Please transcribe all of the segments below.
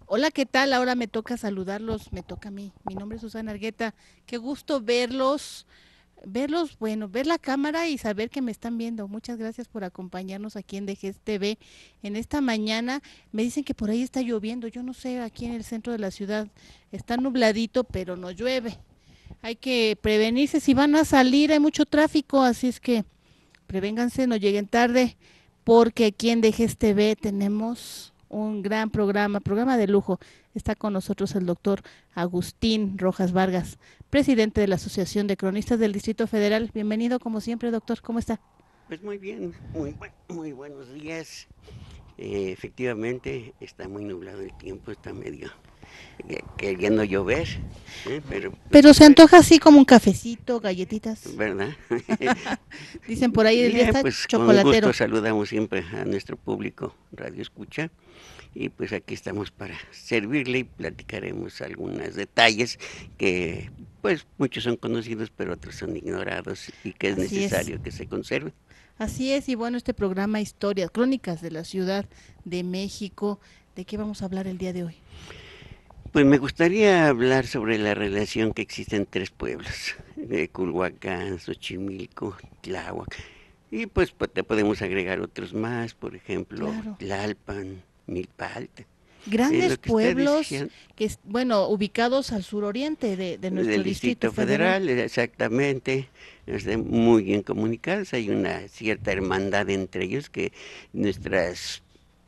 Hola, ¿qué tal? Ahora me toca saludarlos, me toca a mí. Mi nombre es Susana Argueta. Qué gusto verlos, bueno, ver la cámara y saber que me están viendo. Muchas gracias por acompañarnos aquí en DGS TV. En esta mañana me dicen que por ahí está lloviendo. Yo no sé, aquí en el centro de la ciudad está nubladito, pero no llueve. Hay que prevenirse si van a salir, hay mucho tráfico, así es que prevénganse, no lleguen tarde, porque aquí en DGS TV tenemos un gran programa de lujo. Está con nosotros el doctor Agustín Rojas Vargas, presidente de la Asociación de Cronistas del Distrito Federal. Bienvenido como siempre, doctor. ¿Cómo está? Pues muy bien, muy buenos días. Efectivamente, está muy nublado el tiempo, está medio queriendo llover, pero pues Pero se bueno, antoja así como un cafecito, galletitas. ¿verdad? Dicen por ahí el día Bien, está pues con gusto chocolatero. saludamos siempre a nuestro público Radio Escucha y pues aquí estamos para servirle y platicaremos algunos detalles que pues muchos son conocidos pero otros son ignorados y que es Así es. necesario que se conserven. Así es, y bueno, este programa Historias, Crónicas de la Ciudad de México, ¿de qué vamos a hablar el día de hoy? Pues me gustaría hablar sobre la relación que existe en tres pueblos, Culhuacán, Xochimilco, Tláhuac. Y pues te podemos agregar otros más, por ejemplo, Claro. Tlalpan, Milpalta. Grandes Lo que ustedes pueblos decían que, bueno, ubicados al suroriente de nuestro del Distrito Distrito Federal. Federal, exactamente, muy bien comunicados, hay una cierta hermandad entre ellos que nuestras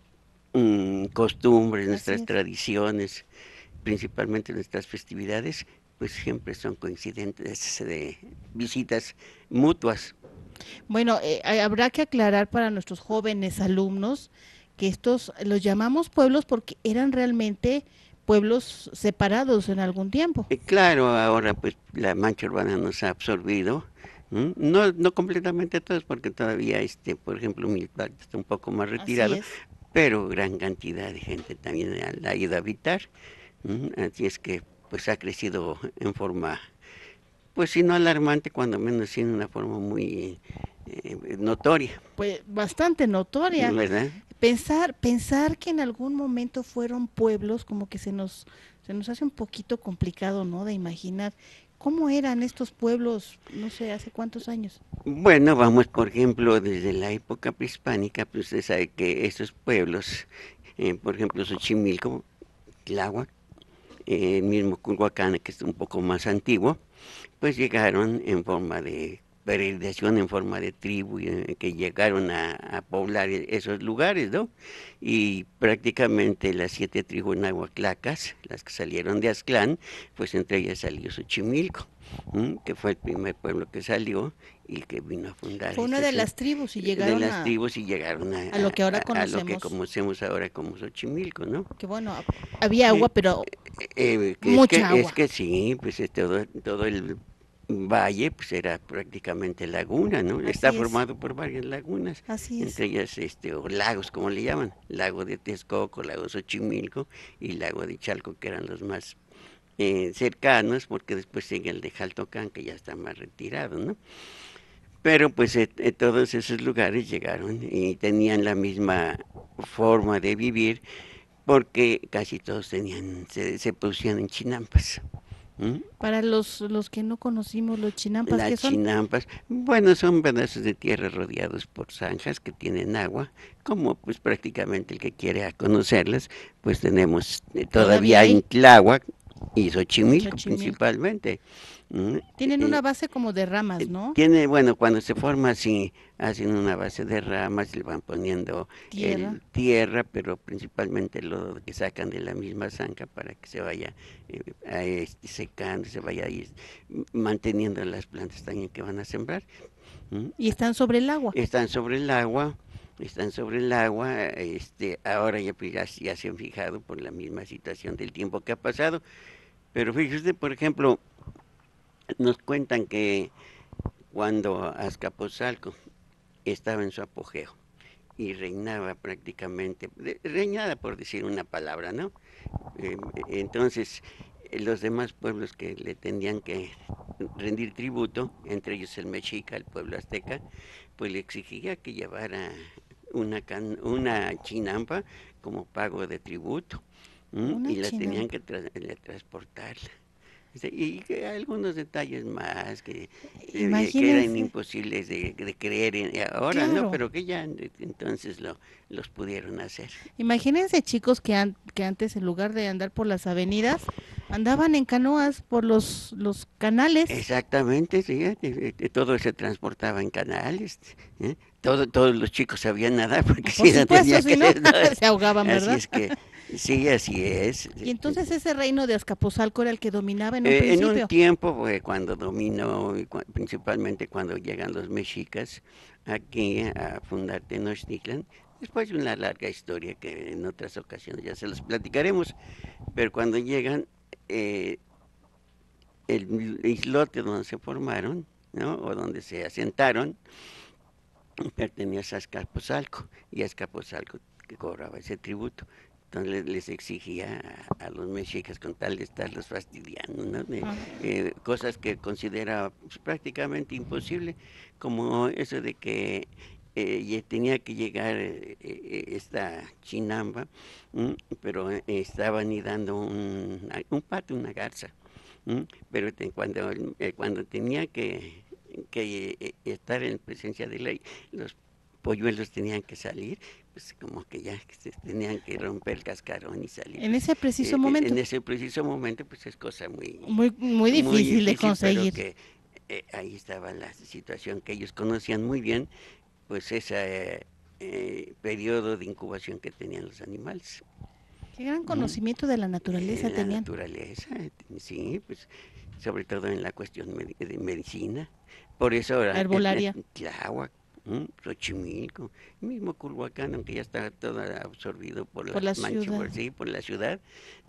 costumbres, Así nuestras es. tradiciones, principalmente nuestras festividades, pues siempre son coincidentes de visitas mutuas. Bueno, habrá que aclarar para nuestros jóvenes alumnos que estos los llamamos pueblos porque eran realmente pueblos separados en algún tiempo. Claro, ahora pues la mancha urbana nos ha absorbido, no completamente todos, porque todavía, por ejemplo, Milpa está un poco más Así retirado, es. pero gran cantidad de gente también la ha ido a habitar, así es que pues ha crecido en forma, pues si no alarmante, cuando menos sí en una forma muy notoria, Pues bastante notoria. ¿verdad? Pensar que en algún momento fueron pueblos, como que se nos hace un poquito complicado, ¿no? De imaginar cómo eran estos pueblos, no sé, hace cuántos años. Bueno, vamos, por ejemplo, desde la época prehispánica, pues usted sabe que estos pueblos, por ejemplo, Xochimilco, Tláhuac, el mismo Culhuacán, que es un poco más antiguo, pues llegaron en forma de peregrinación, en forma de tribu, que llegaron a poblar esos lugares, ¿no? Y prácticamente las 7 tribus nahuatlacas, las que salieron de Aztlán, pues entre ellas salió Xochimilco, que fue el primer pueblo que salió y que vino a fundar Fue una de las tribus y de llegaron las tribus y llegaron a lo que ahora a lo que conocemos, conocemos ahora como Xochimilco, ¿no? que bueno, había agua, Eh, pero es que mucha es agua. que sí, pues todo el valle pues era prácticamente laguna, ¿no? Está Así es, formado por varias lagunas, así es. entre ellas o lagos como le llaman, lago de Texcoco, lago Xochimilco y lago de Chalco, que eran los más cercanos, porque después sigue el de Jaltocán, que ya está más retirado, ¿no? Pero pues todos esos lugares llegaron y tenían la misma forma de vivir porque casi todos se producían en chinampas. ¿M? Para los que no conocimos los chinampas, ¿qué Las son? chinampas, bueno, son pedazos de tierra rodeados por zanjas que tienen agua, como pues prácticamente el que quiere a conocerlas, pues tenemos Todavía todavía en hay Tláhuac y en Xochimilco Xochimilco. principalmente. ¿M? Tienen Eh, una base como de ramas, ¿no? Tiene, bueno, cuando se forma así, hacen una base de ramas, le van poniendo Tierra. el tierra, pero principalmente lo que sacan de la misma zanja para que se vaya secando, se vaya ahí, manteniendo las plantas también que van a sembrar. ¿M? Y están sobre el agua. Están sobre el agua, están sobre el agua, ahora ya, pues, ya se han fijado por la misma situación del tiempo que ha pasado, pero fíjese, por ejemplo, nos cuentan que cuando Azcapotzalco estaba en su apogeo y reinaba prácticamente, reinada por decir una palabra, ¿no? Eh, entonces, los demás pueblos que le tenían que rendir tributo, entre ellos el mexica, el pueblo azteca, pues le exigía que llevara una chinampa como pago de tributo. Una y la tenían chinampa. que transportar. Y que algunos detalles más que eran Imagínense, imposibles de creer ahora, ¿no? claro. Pero que ya entonces los pudieron hacer. Imagínense chicos que antes en lugar de andar por las avenidas, andaban en canoas por los canales. Exactamente, sí, todo se transportaba en canales, ¿eh? Todos los chicos sabían nadar porque Por si no supuesto, tenía si que no, ser, ¿no? se ahogaban, Así ¿verdad? es que, sí, así es. Y entonces ese reino de Azcapotzalco era el que dominaba en un En un principio. tiempo fue cuando dominó, y principalmente cuando llegan los mexicas aquí a fundar Tenochtitlan, después de una larga historia que en otras ocasiones ya se los platicaremos, pero cuando llegan, eh, el islote donde se formaron, ¿no? O donde se asentaron, pertenece a Azcapotzalco, y Azcapotzalco que cobraba ese tributo. Entonces les exigía a los mexicas con tal de estarlos fastidiando, ¿no? Ajá. Cosas que considera pues, prácticamente imposible, como eso de que tenía que llegar esta chinamba, pero estaba anidando un pato, una garza, pero cuando tenía que estar en presencia de ley, los polluelos tenían que salir, pues como que ya que se tenían que romper el cascarón y salir, En pues ese preciso momento, en ese preciso momento pues es cosa muy muy difícil de difícil, pero conseguir. que ahí estaba la situación que ellos conocían muy bien, pues ese periodo de incubación que tenían los animales. Qué gran ¿Mm? conocimiento de la naturaleza La tenían. naturaleza, sí, pues sobre todo en la cuestión de medicina. Por eso ahora Herbolaria, Tláhuac, Xochimilco, mismo Culhuacán, aunque ya está todo absorbido por por la la mancha, ciudad, por la ciudad,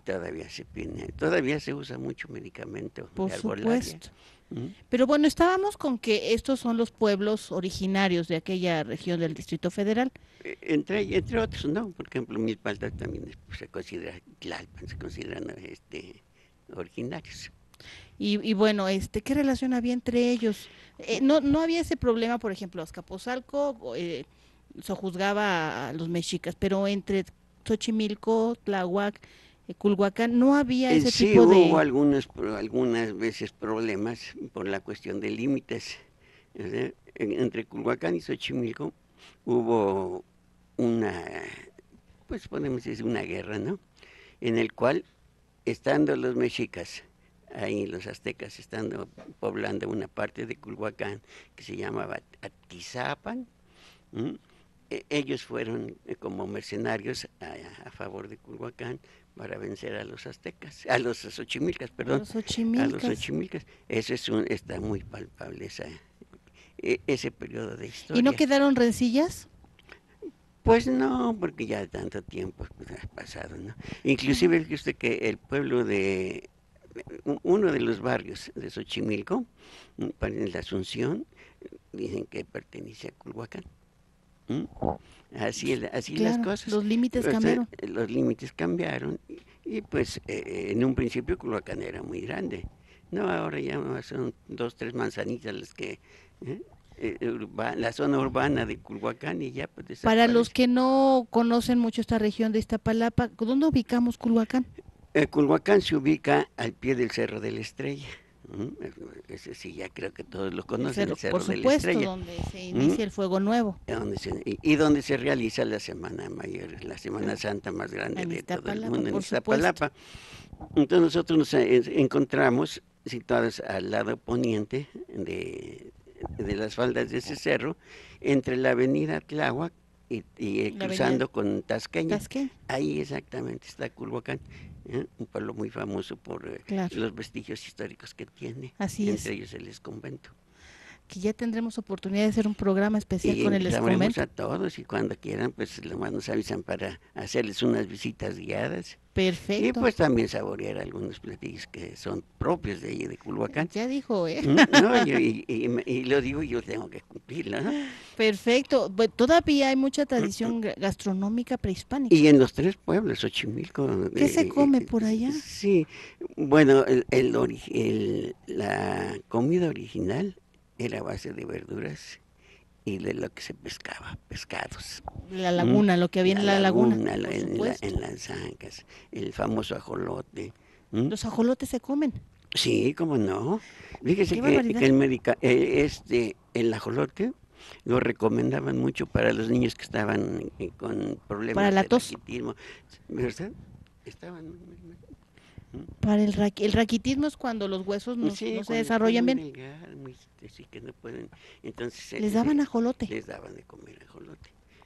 todavía se usa mucho medicamento por de herbolaria. supuesto. ¿Mm? Pero bueno, estábamos con que estos son los pueblos originarios de aquella región del Distrito Federal. Entre otros, ¿no? Por ejemplo, Milpalta también se considera, Tlalpan se consideran originarios. Y bueno, ¿qué relación había entre ellos? No había ese problema, por ejemplo, Azcapotzalco sojuzgaba a los mexicas, pero entre Xochimilco, Tláhuac, Culhuacán, no había ese Sí tipo hubo de... algunas veces problemas por la cuestión de límites. ¿Verdad? Entre Culhuacán y Xochimilco hubo una, pues podemos decir una guerra, ¿no? En el cual, estando los mexicas, ahí los aztecas, estando poblando una parte de Culhuacán que se llamaba Atizapan, ¿m? Ellos fueron como mercenarios a favor de Culhuacán para vencer a los aztecas, a los xochimilcas, A perdón, los a los Xochimilcas. xochimilcas. Está muy palpable ese periodo de ¿Y no historia. quedaron rencillas? Pues no, porque ya tanto tiempo pues, ha pasado, ¿no? Inclusive que usted que el pueblo de uno de los barrios de Xochimilco, en la Asunción, dicen que pertenece a Culhuacán. ¿Mm? Así las Claro, cosas. los límites O sea, cambiaron. los límites cambiaron pues en un principio Culhuacán era muy grande. No, ahora ya son 2, 3 manzanitas las que ¿eh? La zona urbana de Culhuacán y ya pues Para los desaparece. que no conocen mucho esta región de Iztapalapa, ¿dónde ubicamos Culhuacán? Culhuacán se ubica al pie del Cerro de la Estrella. Ese sí, ya creo que todos lo El conocen, cerro, el por Cerro de la supuesto, Estrella. donde se ¿Mm? inicia el fuego nuevo, Donde se realiza la Semana Mayor, la Semana Santa más grande en de todo el Iztapalapa, mundo en por supuesto. Iztapalapa. Entonces nosotros nos encontramos situados al lado poniente de las faldas de ese cerro, entre la avenida Tláhuac y La avenida cruzando con Tasqueña. Tasqueña, Ahí exactamente está Culhuacán, un pueblo muy famoso por claro, los vestigios históricos que tiene, así entre es. ellos el exconvento. Que ya tendremos oportunidad de hacer un programa especial Y con el invitamos exconvento. a todos y cuando quieran, pues lo más nos avisan para hacerles unas visitas guiadas. Y Perfecto. pues también saborear algunos platillos que son propios de allí, de Culhuacán. Ya dijo, ¿eh? No, y lo digo, yo tengo que cumplirlo, ¿no? Perfecto. Todavía hay mucha tradición gastronómica prehispánica. Y en los 3 pueblos, Xochimilco, ¿Qué se come por allá? sí, bueno, la comida original era a base de verduras y de lo que se pescaba, pescados. La laguna, lo que había en la laguna, por supuesto. En las zanjas, el famoso ajolote. ¿Mm? Los ajolotes se comen. Sí, cómo no. Fíjese Qué que barbaridad. el ajolote lo recomendaban mucho para los niños que estaban con Para problemas la de tos. raquitismo, ¿verdad? Estaban, El raquitismo es cuando los huesos sí, no se cuando están desarrollan muy bien. delgados, muy, sí, que no pueden, entonces Les daban ajolote. les daban de comer ajolote.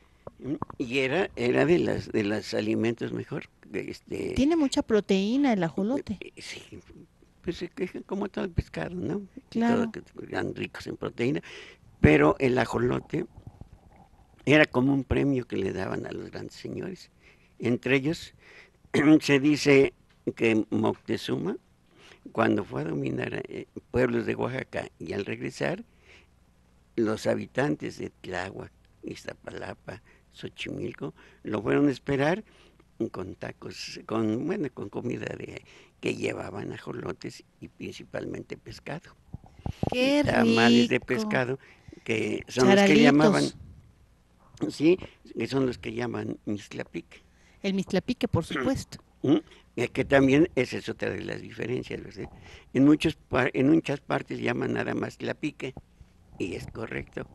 Y era de los alimentos mejor, Tiene mucha proteína el ajolote. sí, pues como todo el pescado, ¿no? Todo Claro. que eran ricos en proteína, pero el ajolote era como un premio que le daban a los grandes señores. Entre ellos se dice que Moctezuma, cuando fue a dominar pueblos de Oaxaca y al regresar, los habitantes de Tláhuac, Iztapalapa, Xochimilco, lo fueron a esperar con tacos, con comida que llevaban ajolotes y principalmente pescado. Y Qué tamales de rico. pescado, que son los que llamaban, Charalitos. sí, que son los que llaman mixtlapic. El mistlapique, por supuesto. ¿Mm? Que también esa es otra de las diferencias, ¿verdad? En muchas partes llaman nada más tlapique, y es correcto.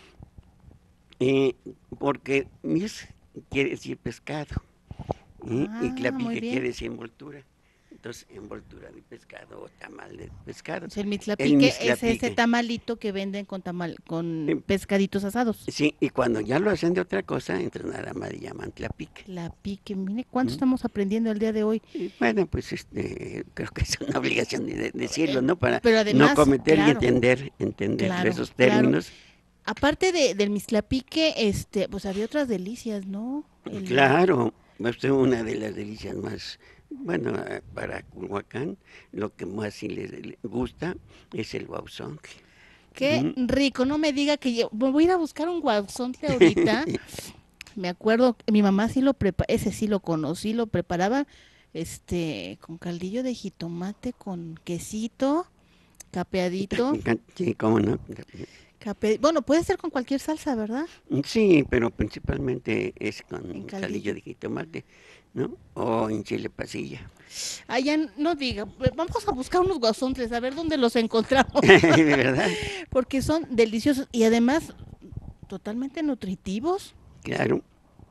Eh, Porque mis quiere decir pescado, y Ah, muy tlapique bien. quiere decir envoltura. Entonces, envoltura de pescado o tamal de pescado. O sea, el El mistlapique es ese mixtlapique. tamalito que venden con pescaditos asados. Sí, y cuando ya lo hacen de otra cosa, entonces nada más le llaman tlapique. Tlapique, mire cuánto ¿Mm? estamos aprendiendo el día de hoy. Y bueno, pues creo que es una obligación decirlo, ¿no? Para Pero no además, cometer y claro, entender claro, esos claro. términos. Aparte del mistlapique, pues había otras delicias, ¿no? Claro, es una de las delicias más, bueno, para Culhuacán, lo que más sí les gusta es el guauzoncle. Qué rico, no me diga que yo voy a ir a buscar un guauzontle ahorita. Me acuerdo, mi mamá sí lo prepara, ese sí lo conocí, lo preparaba con caldillo de jitomate, con quesito, capeadito. Sí, cómo no. Bueno, puede ser con cualquier salsa, ¿verdad? Sí, pero principalmente es En con caldillo caldillo. de jitomate, ¿no? O en chile pasilla. Ya no diga, vamos a buscar unos guasontles, a ver dónde los encontramos, ¿Verdad? porque son deliciosos y además totalmente nutritivos. Claro.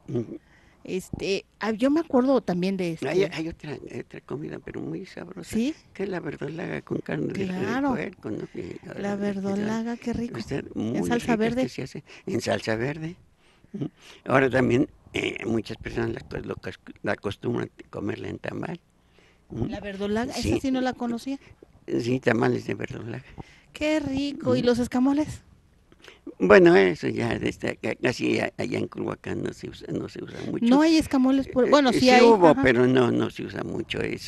Yo me acuerdo también de Hay otra comida, pero muy sabrosa, ¿sí? que es la verdolaga con carne de Claro, puerco, ¿no? la verdolaga, qué rico. En Muy salsa ricas que verde. se hace en salsa verde. Ujú. Ahora también muchas personas la acostumbran a comerla en tamal. La verdolaga, esa Sí, sí no la conocía. sí, tamales de verdolaga. Qué rico. ¿Y Ujú. los escamoles? Bueno, eso ya casi allá en Culhuacán no se usa mucho. No hay escamoles bueno, sí Sí hay, hubo, ajá. pero no se usa mucho. Es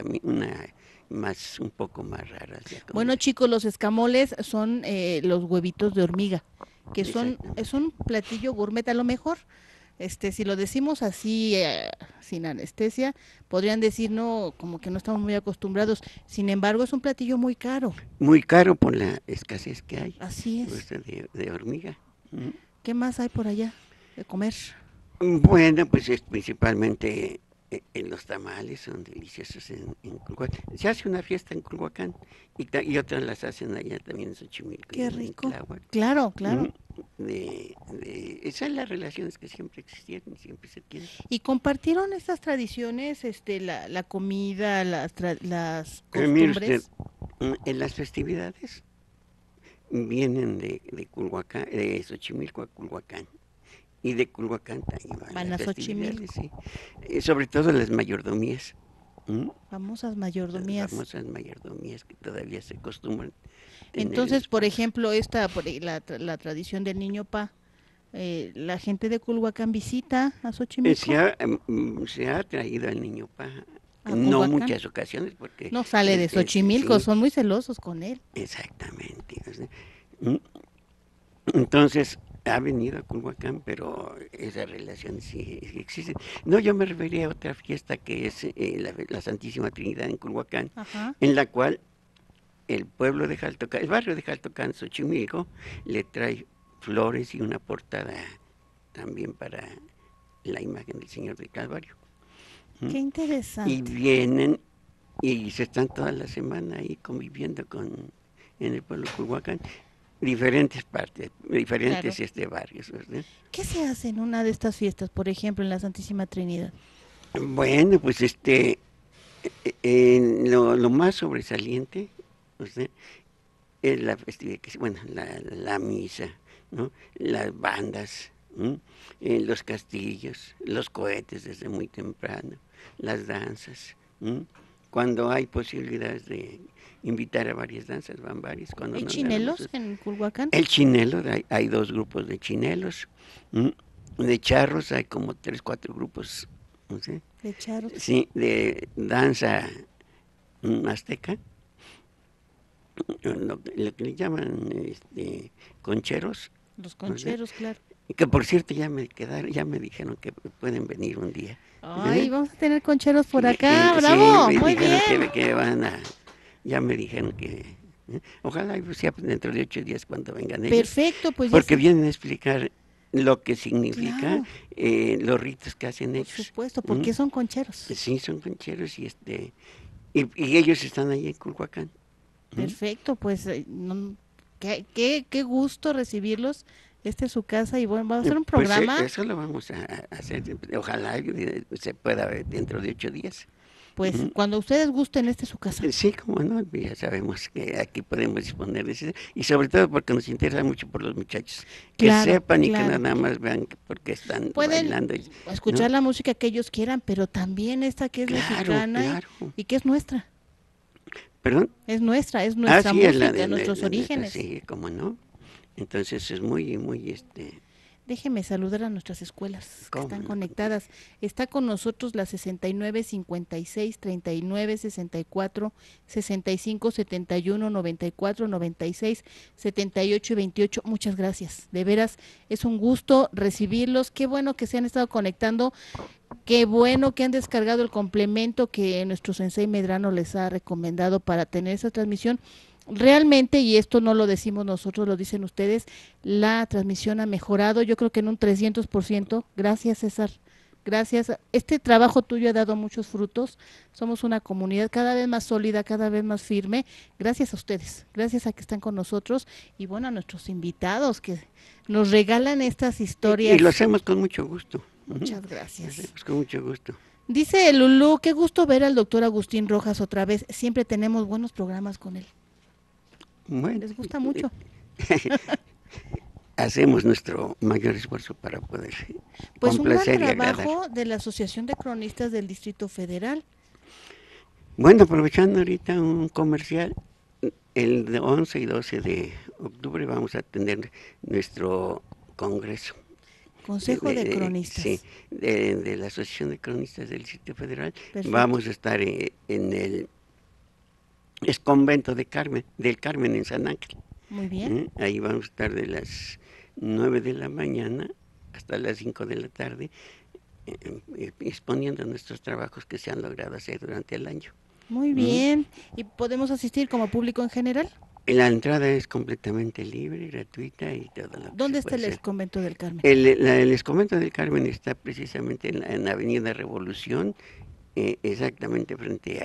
un poco más rara de Bueno, comer. chicos, los escamoles son los huevitos de hormiga, que es Exactamente. un platillo gourmet. A lo mejor, si lo decimos así, sin anestesia, podrían decir, no, como que no estamos muy acostumbrados. Sin embargo, es un platillo muy caro. Muy caro por la escasez que hay, Así es. pues, de hormiga. Mm. ¿Qué más hay por allá de comer? Bueno, pues es principalmente los tamales son deliciosos en Culhuacán. Se hace una fiesta en Culhuacán y otras las hacen allá también en Xochimilco y Qué en rico. Tláhuac. Claro, Mm, claro. Esas son las relaciones que siempre existieron y siempre se tienen. Y compartieron estas tradiciones, la comida, las Mire usted, costumbres. en las festividades vienen de Culhuacán, de Xochimilco a Culhuacán. Y de Culhuacán también van Van las a festividades, Xochimilco. sí. Sobre todo las mayordomías. Famosas Las mayordomías. famosas mayordomías que todavía se acostumbran tener en Entonces, los por pueblos. ejemplo, la tradición del niño pa, la gente de Culhuacán visita a Xochimilco, Se ha traído al niño paja, a no Culhuacán. muchas ocasiones, porque No sale de Xochimilco, sí, son muy celosos con él. exactamente. O sea, mm, entonces, ha venido a Culhuacán, pero esa relación sí existe. No, yo me refería a otra fiesta que es la Santísima Trinidad en Culhuacán, Ajá. en la cual el pueblo de Jaltocán, el barrio de Jaltocán, Xochimilco, le trae flores y una portada también para la imagen del Señor del Calvario. Qué Y interesante. vienen y se están toda la semana ahí conviviendo en el pueblo de Culhuacán, diferentes partes, Claro. diferentes barrios, ¿verdad? ¿Qué se hace en una de estas fiestas, por ejemplo, en la Santísima Trinidad? Bueno, pues lo más sobresaliente, ¿verdad? Es la festividad, bueno, la misa, ¿no? Las bandas, ¿m? Los castillos, los cohetes desde muy temprano, las danzas. ¿M? Cuando hay posibilidades de invitar a varias danzas, van varias. Cuando ¿Hay no, nada más. chinelos en Culhuacán? El chinelo, hay dos grupos de chinelos. ¿M? De charros hay como 3, 4 grupos. ¿No sé? De charros. Sí, de danza azteca, lo que le llaman concheros, Los ¿no sé? concheros, claro. Que por cierto ya me dijeron que pueden venir un día. Ay, vamos a tener concheros por Sí, acá, sí, bravo, me muy dijeron bien. que ya me dijeron que, ojalá y sea dentro de 8 días cuando vengan ellos, Perfecto, pues ya porque sé. vienen a explicar lo que significa Claro, los ritos que hacen por ellos. supuesto, porque son concheros. Sí, son concheros y ellos están ahí en Culhuacán. Perfecto, pues qué gusto recibirlos. Esta es su casa y bueno, va a ser un Pues programa, eso lo vamos a hacer, ojalá se pueda ver dentro de 8 días. pues Ujú. cuando ustedes gusten, esta es su casa. Sí, como no, ya sabemos que aquí podemos disponer de eso, y sobre todo porque nos interesa mucho por los muchachos, que Claro, sepan y que claro. nada más vean porque están Pueden bailando, ¿no? escuchar la música que ellos quieran, pero también esta que es Claro, mexicana claro. y que es nuestra. ¿Perdón? Es Ah, nuestra sí, es la música, nuestros nuestra, orígenes. sí, como no. Entonces es muy, muy, Déjeme saludar a nuestras escuelas que ¿cómo están no? conectadas. Está con nosotros la 69 56 39 64 65 71 94 96 78 y 28. Muchas gracias. De veras es un gusto recibirlos. Qué bueno que se han estado conectando. Qué bueno que han descargado el complemento que nuestro sensei Medrano les ha recomendado para tener esa transmisión. Realmente, y esto no lo decimos nosotros, lo dicen ustedes, la transmisión ha mejorado, yo creo que en un 300%. Gracias, César. Gracias. Este trabajo tuyo ha dado muchos frutos. Somos una comunidad cada vez más sólida, cada vez más firme. Gracias a ustedes. Gracias a que están con nosotros y bueno, a nuestros invitados que nos regalan estas Y lo historias. hacemos con mucho gusto. Ujú. Muchas Lo gracias. hacemos con mucho gusto. Dice Lulú, qué gusto ver al doctor Agustín Rojas otra vez. Siempre tenemos buenos programas con él. Bueno, Les gusta mucho. hacemos nuestro mayor esfuerzo para poder Pues un gran complacer y agradar. trabajo de la Asociación de Cronistas del Distrito Federal. Bueno, aprovechando ahorita un comercial, el de 11 y 12 de octubre vamos a tener nuestro congreso Consejo de sí, Cronistas. de la Asociación de Cronistas del Distrito Federal. Perfecto. Vamos a estar en el convento del Carmen en San Ángel. Muy bien. Ahí vamos a estar de las 9 de la mañana hasta las 5 de la tarde, exponiendo nuestros trabajos que se han logrado hacer durante el año. Muy bien. ¿Y podemos asistir como público en general? La entrada es completamente libre, gratuita y todo lo que se ¿Dónde está puede el ex hacer. convento del Carmen? El exconvento del Carmen está precisamente en la Avenida Revolución, exactamente frente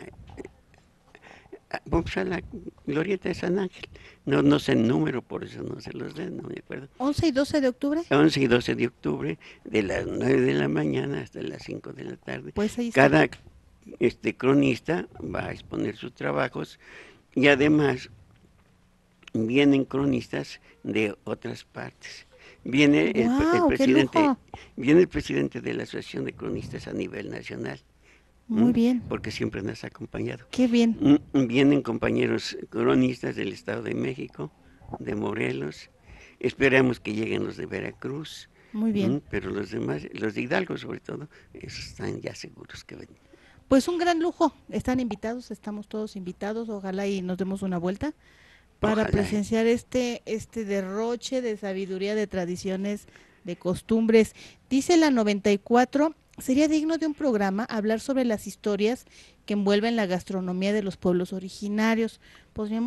vamos a la glorieta de San Ángel. No sé el número, por eso no se los den, no me acuerdo. 11 y 12 de octubre. 11 y 12 de octubre, de las 9 de la mañana hasta las 5 de la tarde. Pues ahí está. Cada cronista va a exponer sus trabajos y además vienen cronistas de otras partes. Viene ¡Wow! ¡Qué lujo! viene el presidente de la Asociación de Cronistas a nivel nacional. Muy bien. Porque siempre nos ha acompañado. Qué bien. Vienen compañeros cronistas del Estado de México, de Morelos. Esperamos que lleguen los de Veracruz. Muy bien. Pero los demás, los de Hidalgo sobre todo, esos están ya seguros que ven. Pues un gran lujo. Están invitados, estamos todos invitados. Ojalá y nos demos una vuelta para Ojalá. presenciar este derroche de sabiduría, de tradiciones, de costumbres. Dice la 94, sería digno de un programa hablar sobre las historias que envuelven la gastronomía de los pueblos originarios. Podríamos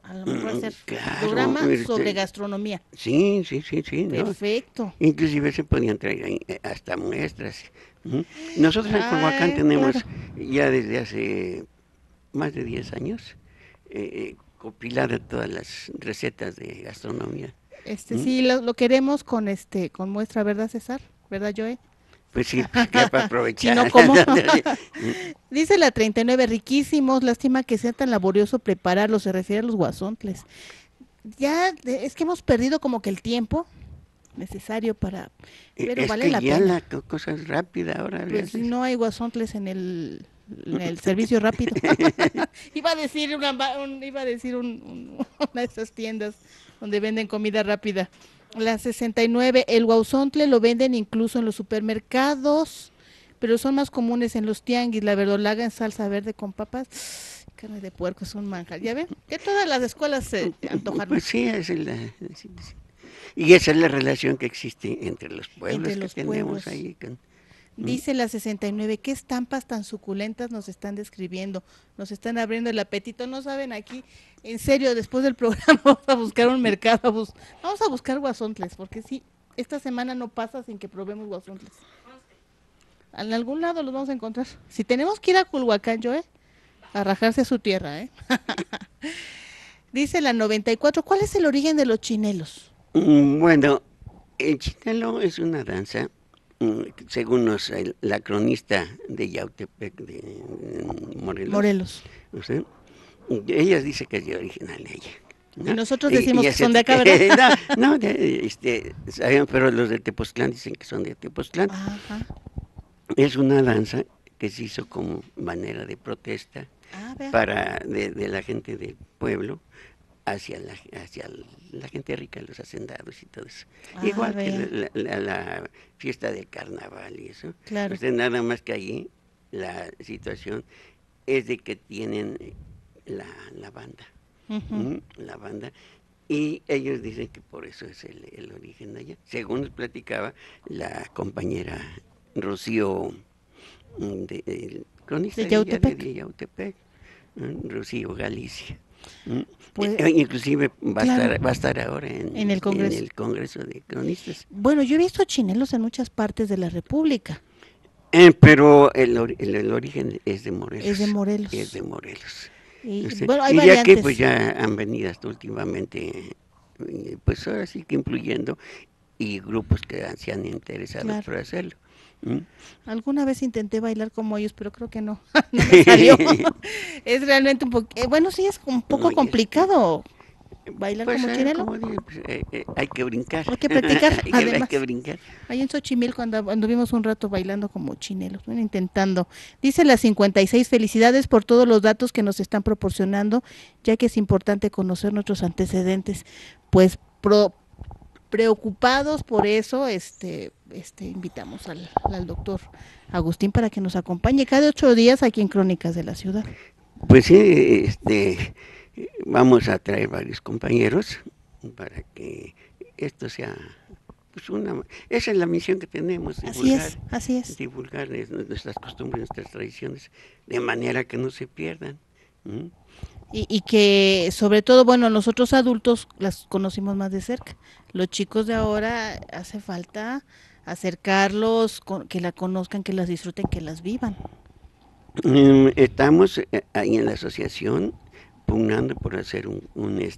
A lo mejor hacer Claro, programa sobre gastronomía. sí, sí, sí, sí, ¿no? Perfecto. Inclusive se podían traer ahí, hasta muestras. ¿Mm? Nosotros en Culhuacán Ah, claro. tenemos ya desde hace más de 10 años compilada todas las recetas de gastronomía. ¿Mm? Sí, lo queremos con con muestra, ¿verdad, César? ¿Verdad, Joe? Pues sí, pues ya para Si no, aprovechar. ¿cómo? ¿Mm? Dice la 39, riquísimos, lástima que sea tan laborioso prepararlos, se refiere a los guasontles. Ya, es que hemos perdido como que el tiempo necesario para, pero Es vale que la ya pena. la cosa es rápida ahora, le Pues si haces. no hay guasontles en el servicio rápido. Iba a decir iba a decir una de esas tiendas donde venden comida rápida. La 69, el guauzontle lo venden incluso en los supermercados, pero son más comunes en los tianguis. La verdolaga en salsa verde con papas, carne de puerco es un manjar. ¿Ya ven? Que todas las escuelas se antojan Pues sí, sí, sí. Y esa es la relación que existe entre los entre pueblos que los tenemos pueblos. ahí. ¿Mm? Dice la 69, ¿qué estampas tan suculentas nos están describiendo? Nos están abriendo el apetito, no saben aquí, en serio, después del programa vamos a buscar un mercado, vamos a buscar guasontles, porque sí, esta semana no pasa sin que probemos guasontles. En algún lado los vamos a encontrar. Si tenemos que ir a Culhuacán, Joe, a rajarse su tierra, ¿eh? Dice la 94, ¿cuál es el origen de los chinelos? Bueno, el chinelo es una danza, según la cronista de Yautepec, de Morelos, Morelos. o sea, ella dice que es de origen ella. Y ¿No? nosotros decimos que son de acá, ¿verdad? No, no, pero los de Tepoztlán dicen que son de Tepoztlán. Ajá. Es una danza que se hizo como manera de protesta Ah, vea. de la gente del pueblo hacia la gente rica, los hacendados y todo eso. Ah, Igual que vea. la fiesta del carnaval y eso. Claro. Usted nada más que allí la situación es de que tienen la banda. Uh-huh. La banda. Y ellos dicen que por eso es el origen de allá. Según nos platicaba la compañera Rocío, cronista De de allá Yautepec. de Yautepec, Rocío Galicia. Pues, Inclusive claro, va a estar ahora en el en Congreso. el Congreso de Cronistas. Bueno, yo he visto chinelos en muchas partes de la República. Pero el origen es de Morelos. Es de Es de Morelos. Morelos. Y bueno, hay Y de aquí pues variantes. ya han venido hasta últimamente, pues ahora sí que influyendo y grupos que se han interesado Claro. por hacerlo. ¿Mm? Alguna vez intenté bailar como ellos, pero creo que no, no me salió. Es realmente un poco, bueno, sí es un poco No, complicado bailar pues como chinelo. como digo, pues, hay que brincar. Hay que practicar, Hay que además. brincar. Ahí en Xochimilco cuando anduvimos un rato bailando como chinelos, bueno, intentando. Dice la 56, felicidades por todos los datos que nos están proporcionando, ya que es importante conocer nuestros antecedentes. Pues preocupados por eso, invitamos al doctor Agustín para que nos acompañe cada 8 días aquí en Crónicas de la Ciudad. Pues sí, vamos a traer varios compañeros para que esto sea pues esa es la misión que tenemos, Así es. divulgar nuestras costumbres, nuestras tradiciones, de manera que no se pierdan. ¿Mm? Y que sobre todo, bueno, nosotros adultos las conocimos más de cerca. Los chicos de ahora hace falta acercarlos, que la conozcan, que las disfruten, que las vivan. Estamos ahí en la asociación pugnando por hacer un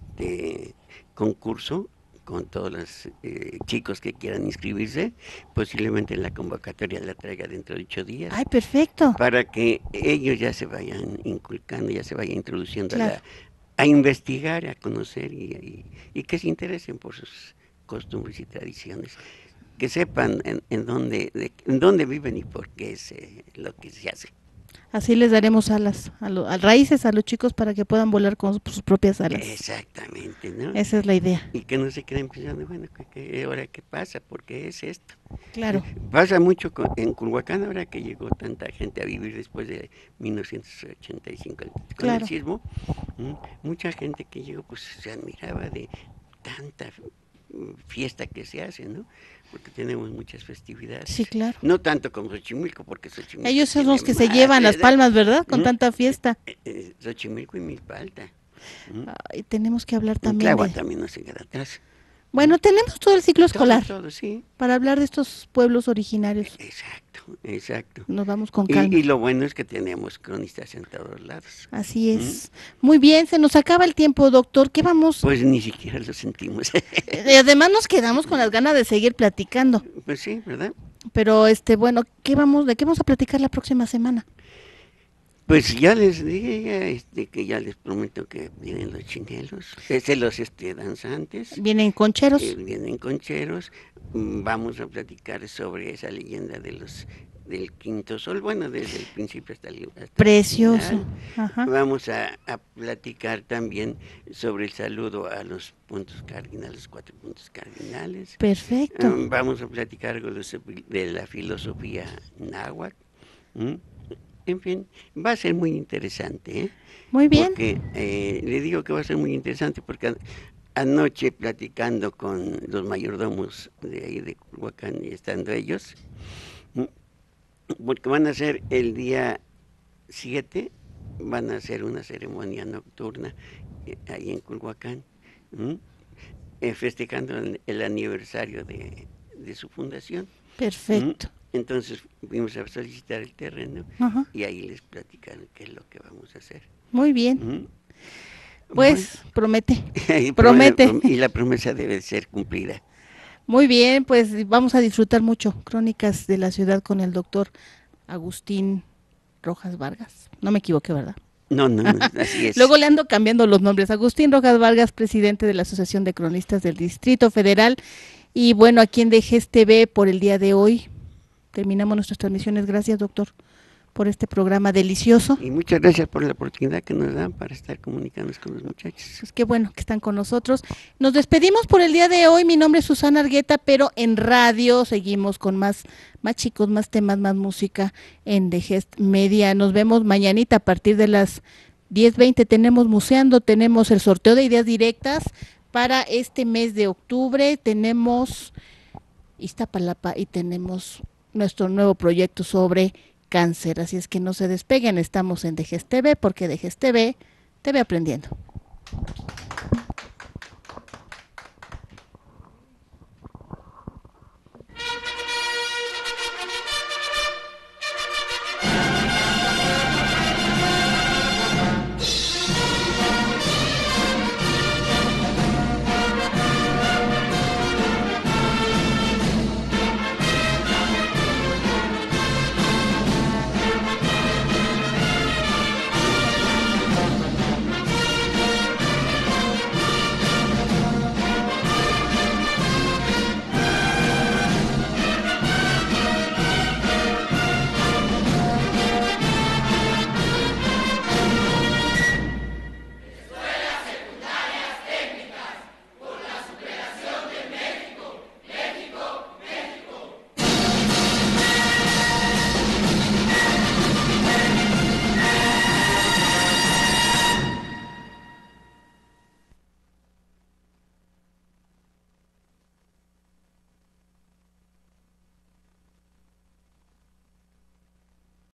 concurso con todos los chicos que quieran inscribirse, posiblemente la convocatoria la traiga dentro de 8 días. ¡Ay, perfecto! Para que ellos ya se vayan inculcando, ya se vayan introduciendo Claro. a investigar, a conocer y que se interesen por sus costumbres y tradiciones, que sepan en dónde viven y por qué es lo que se hace. Así les daremos alas, raíces a los chicos para que puedan volar con sus propias alas. Exactamente, ¿no? Esa es la idea. Y que no se queden pensando, bueno, ahora qué pasa, ¿por qué es esto? Claro. Pasa mucho en Culhuacán, ahora que llegó tanta gente a vivir después de 1985 con el sismo, mucha gente que llegó pues se admiraba de tanta fiesta que se hace, ¿no? Porque tenemos muchas festividades. Sí, claro. No tanto como Xochimilco, porque Xochimilco ellos son los que se llevan las palmas, ¿verdad? Con tanta fiesta. Xochimilco y Milpalta. Y tenemos que hablar En también Tláhuac de... también no se queda atrás. Bueno, tenemos todo el ciclo escolar Todo, sí. para hablar de estos pueblos originarios. Exacto. Nos vamos con calma. Y lo bueno es que tenemos cronistas en todos lados. Así es. Muy bien, se nos acaba el tiempo, doctor. ¿Qué vamos? Pues ni siquiera lo sentimos. Y además nos quedamos con las ganas de seguir platicando. Pues sí, ¿verdad? Pero bueno, ¿de qué vamos a platicar la próxima semana? Pues ya les dije que ya les prometo que vienen los chinelos, los danzantes, Vienen concheros. vienen concheros. Vamos a platicar sobre esa leyenda del quinto sol, bueno, desde el principio hasta el Precioso. final. Ajá. Vamos a platicar también sobre el saludo a los puntos cardinales, 4 puntos cardinales. Perfecto. Vamos a platicar algo de la filosofía náhuatl. En fin, va a ser muy interesante, ¿eh? Muy bien. Porque le digo que va a ser muy interesante porque anoche platicando con los mayordomos de ahí de Culhuacán, y estando ellos, porque van a ser el día 7, van a hacer una ceremonia nocturna ahí en Culhuacán, festejando el aniversario de su fundación. Perfecto. Entonces fuimos a solicitar el terreno. Ajá. Y ahí les platicaron qué es lo que vamos a hacer. Muy bien. Pues promete. Y la promesa debe ser cumplida. Muy bien, pues vamos a disfrutar mucho Crónicas de la Ciudad con el doctor Agustín Rojas Vargas. No me equivoqué, ¿verdad? No, así es. Luego le ando cambiando los nombres. Agustín Rojas Vargas, presidente de la Asociación de Cronistas del Distrito Federal. Y bueno, aquí en DGES TV por el día de hoy terminamos nuestras transmisiones. Gracias, doctor, por este programa delicioso. Y muchas gracias por la oportunidad que nos dan para estar comunicándonos con los muchachos. Pues qué bueno que están con nosotros. Nos despedimos por el día de hoy. Mi nombre es Susana Argueta, pero en radio seguimos con más chicos, más temas, más música en DGES Media. Nos vemos mañanita a partir de las 10:20. Tenemos Museando, tenemos el sorteo de ideas directas para este mes de octubre. Tenemos Iztapalapa y tenemos nuestro nuevo proyecto sobre cáncer, así es que no se despeguen, estamos en DGES TV porque DGES TV aprendiendo.